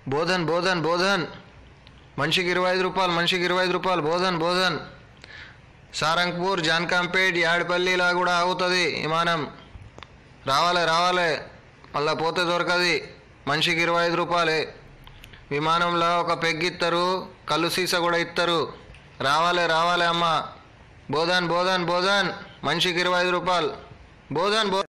బోధన్ బోధన్ బోధన్ మనిషికి 25 రూపాయలు, మనిషికి 25 రూపాయలు. బోధన్ బోధన్ సారంగపూర్, జాన్కాంపేట్, యాడిపల్లిలా కూడా ఆగుతుంది విమానం. రావాలి రావాలి, మళ్ళా పోతే దొరకది. మనిషికి 25 రూపాయలే. విమానంలో ఒక పెగ్ ఇస్తారు, కళ్ళు సీసా కూడా ఇస్తారు. రావాలి రావాలి అమ్మ. బోధన్ బోధన్ బోధన్ మనిషికి 25 రూపాయలు. బోధన్ బో